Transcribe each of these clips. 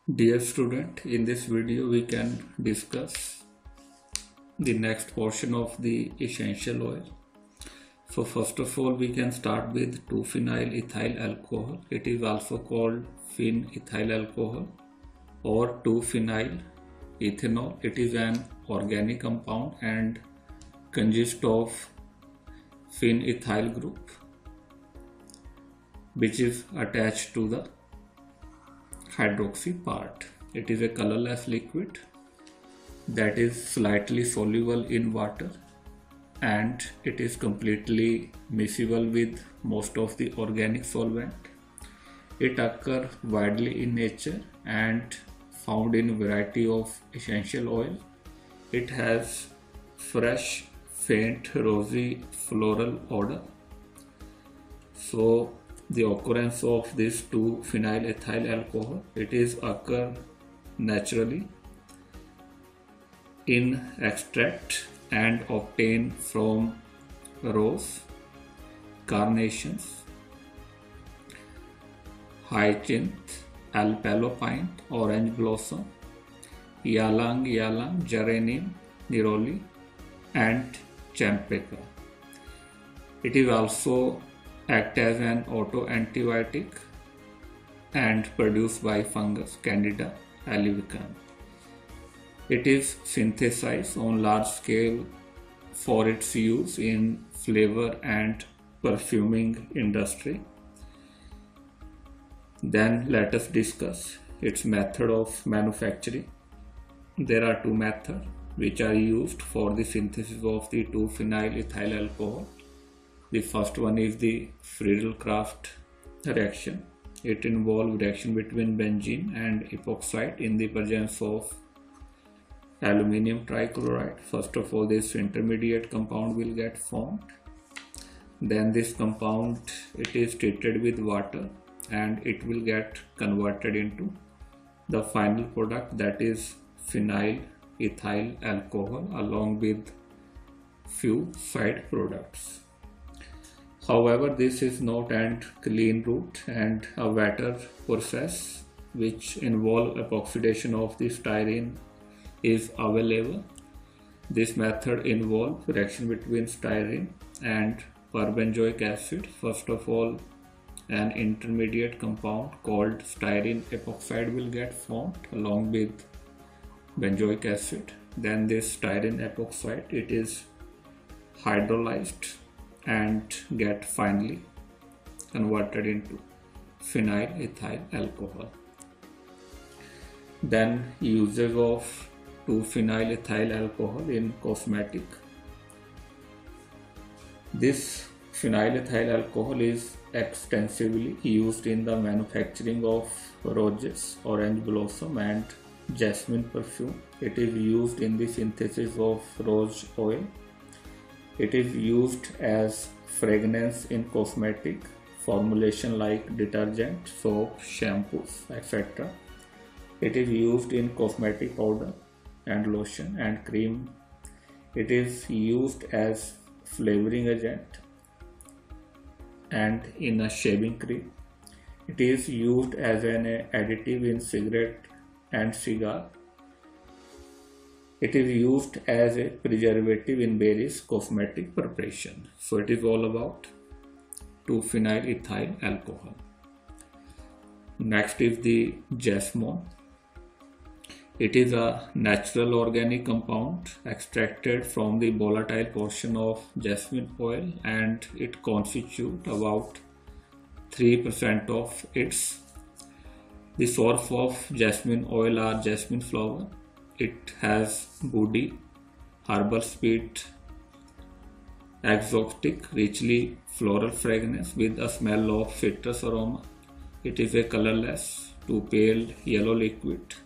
Dear student, in this video we can discuss the next portion of the essential oil. So first of all we can start with 2-phenyl ethyl alcohol. It is also called phenethyl alcohol or 2-phenyl ethanol. It is an organic compound and consists of phenethyl group which is attached to the hydroxy part. It is a colorless liquid that is slightly soluble in water and it is completely miscible with most of the organic solvent. It occurs widely in nature and found in a variety of essential oil. It has fresh, faint, rosy floral odor. So the occurrence of this 2-phenyl ethyl alcohol, it is occur naturally in extract and obtained from rose, carnations, hyacinth, alpalopine, orange blossom, ylang ylang, geranium, neroli and champaca. It is also act as an auto-antibiotic and produced by fungus Candida albicans. It is synthesized on large scale for its use in flavor and perfuming industry. Then let us discuss its method of manufacturing. There are two methods which are used for the synthesis of the 2-phenyl ethyl alcohol. The first one is the Friedel-Crafts reaction. It involves reaction between benzene and epoxide in the presence of aluminium trichloride. First of all, this intermediate compound will get formed. Then this compound, it is treated with water and it will get converted into the final product, that is phenyl ethyl alcohol along with few side products. However, this is not a clean route and a wetter process which involves epoxidation of the styrene is available. This method involves reaction between styrene and perbenzoic acid. First of all, an intermediate compound called styrene epoxide will get formed along with benzoic acid. Then this styrene epoxide, it is hydrolyzed and get finally converted into phenyl ethyl alcohol. Then uses of 2-phenyl ethyl alcohol in cosmetic. This phenyl ethyl alcohol is extensively used in the manufacturing of roses, orange blossom and jasmine perfume. It is used in the synthesis of rose oil. It is used as fragrance in cosmetic formulation like detergent, soap, shampoos, etc. It is used in cosmetic powder and lotion and cream. It is used as flavoring agent and in a shaving cream. It is used as an additive in cigarette and cigar. It is used as a preservative in various cosmetic preparation. So it is all about 2-phenyl ethyl alcohol. Next is the jasmine. It is a natural organic compound extracted from the volatile portion of jasmine oil and it constitutes about 3% of its. The source of jasmine oil are jasmine flower. It has woody, herbal sweet, exotic, richly floral fragrance with a smell of citrus aroma. It is a colorless to pale yellow liquid.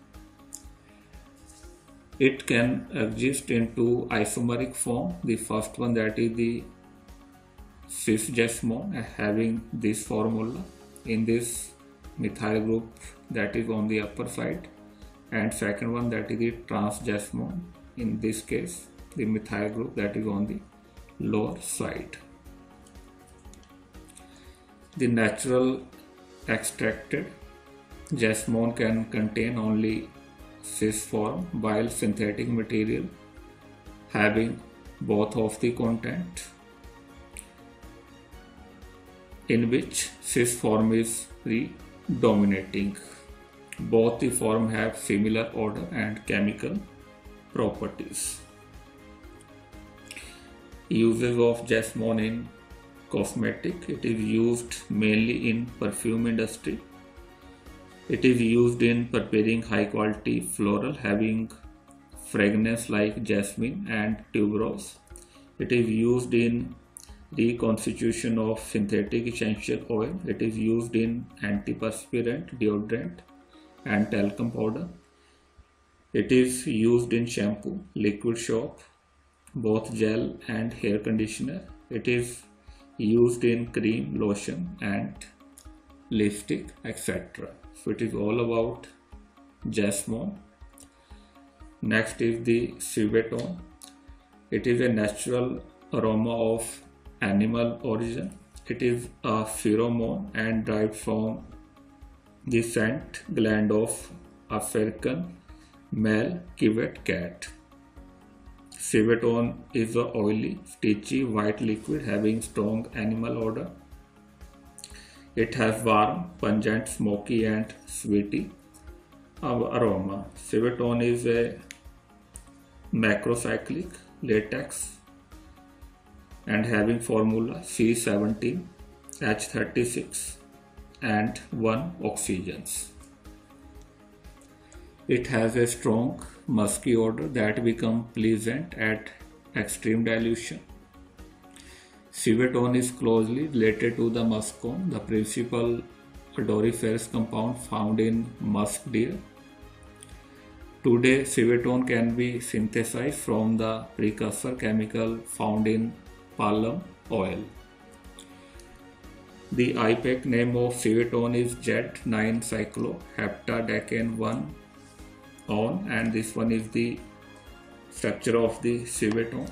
It can exist in two isomeric form. The first one, that is the cis jasmine, having this formula in this methyl group that is on the upper side, and second one, that is the trans jasmine, in this case the methyl group that is on the lower side. The natural extracted Jasmine can contain only cis form, while synthetic material having both of the content, in which cis form is predominating. Both the form have similar odor and chemical properties. Uses of jasmine in cosmetic. It is used mainly in perfume industry. It is used in preparing high quality floral having fragrance like jasmine and tuberose. It is used in reconstitution of synthetic essential oil. It is used in antiperspirant, deodorant and talcum powder. It is used in shampoo, liquid soap, both gel and hair conditioner. It is used in cream, lotion and lipstick, etc. So it is all about jasmine. Next is the civetone. It is a natural aroma of animal origin. It is a pheromone and derived from the scent gland of African male civet cat. Civetone is a oily, stitchy white liquid having strong animal odor. It has warm, pungent, smoky and sweety aroma. Civetone is a macrocyclic latex and having formula C17, H36 and 1 oxygens. It has a strong musky odor that becomes pleasant at extreme dilution. Civetone is closely related to the muscone, the principal odoriferous compound found in musk deer. Today, civetone can be synthesized from the precursor chemical found in palm oil. The IPAC name of civetone is Jet9-cycloheptadecane-1-on, and this one is the structure of the civetone.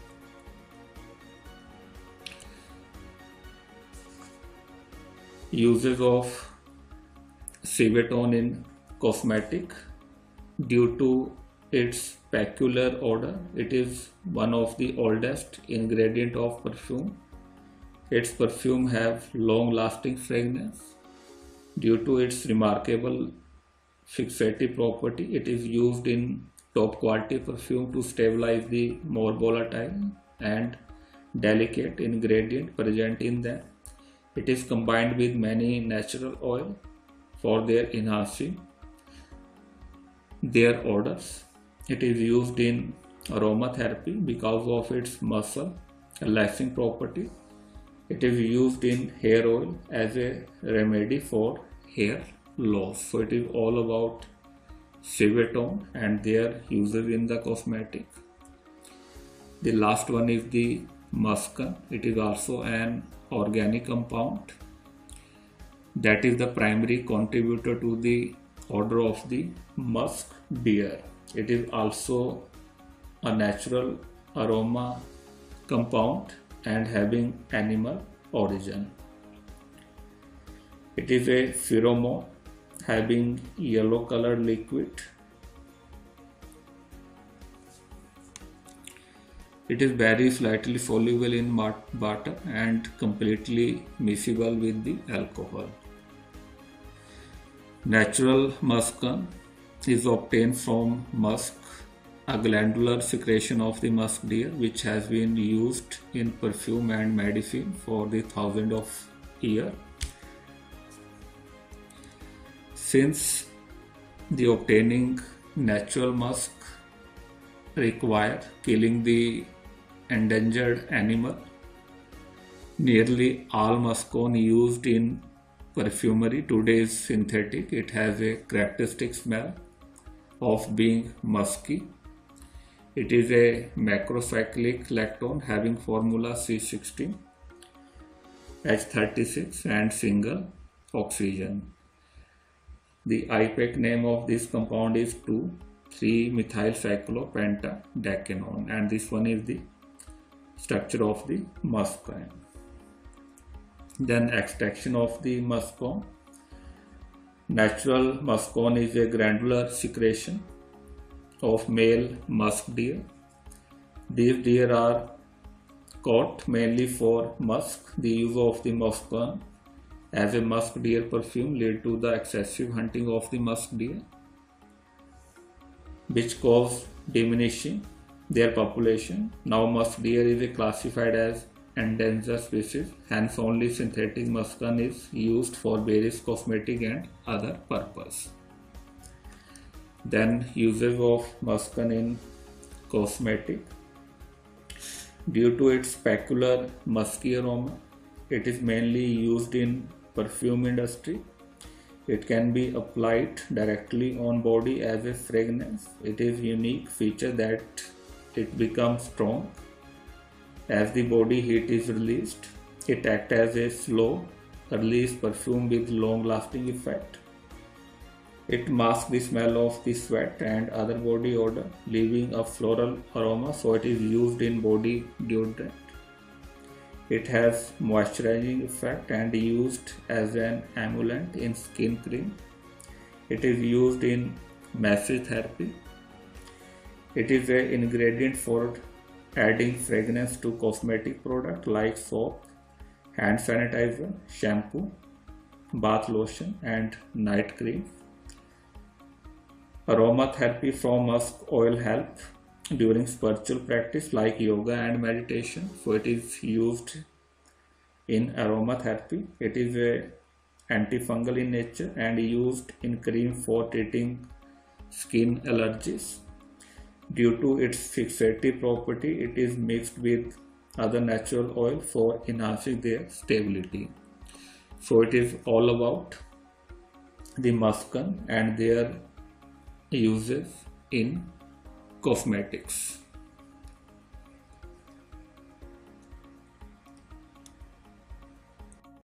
Uses of civetone in cosmetic. Due to its peculiar odor, it is one of the oldest ingredient of perfume. Its perfume have long-lasting fragrance. Due to its remarkable fixative property, it is used in top-quality perfume to stabilize the more volatile and delicate ingredient present in them. It is combined with many natural oil for their enhancing their odors. It is used in aromatherapy because of its muscle relaxing property. It is used in hair oil as a remedy for hair loss. So it is all about civetone and their uses in the cosmetic. The last one is the muscone. It is also an organic compound that is the primary contributor to the odor of the musk deer. It is also a natural aroma compound and having animal origin. It is a pheromone having yellow colored liquid. It is very slightly soluble in water and completely miscible with the alcohol. Natural muscone is obtained from musk, a glandular secretion of the musk deer which has been used in perfume and medicine for the thousands of years. Since the obtaining natural musk require killing the endangered animal, nearly all muscone used in perfumery today is synthetic. It has a characteristic smell of being musky. It is a macrocyclic lactone having formula C16, H36 and single oxygen. The IPAC name of this compound is 2,3-methylcyclopentadecanone, and this one is the structure of the muscone. Then extraction of the muscone. Natural muscone is a granular secretion of male musk deer. These deer are caught mainly for musk. The use of the muscone as a musk deer perfume led to the excessive hunting of the musk deer, which caused diminishing their population. Now musk deer is classified as endangered species, hence only synthetic muscone is used for various cosmetic and other purposes. Then uses of muscone in cosmetic. Due to its peculiar musky aroma, it is mainly used in perfume industry. It can be applied directly on body as a fragrance. It is unique feature that it becomes strong as the body heat is released. It acts as a slow release perfume with long lasting effect. It masks the smell of the sweat and other body odor, leaving a floral aroma, so it is used in body deodorant. It has moisturizing effect and used as an emollient in skin cream. It is used in massage therapy. It is an ingredient for adding fragrance to cosmetic products like soap, hand sanitizer, shampoo, bath lotion and night cream. Aromatherapy from musk oil help during spiritual practice like yoga and meditation. So it is used in aromatherapy. It is a antifungal in nature and used in cream for treating skin allergies. Due to its fixative property, it is mixed with other natural oil for enhancing their stability. So it is all about the muscone and their uses in cosmetics.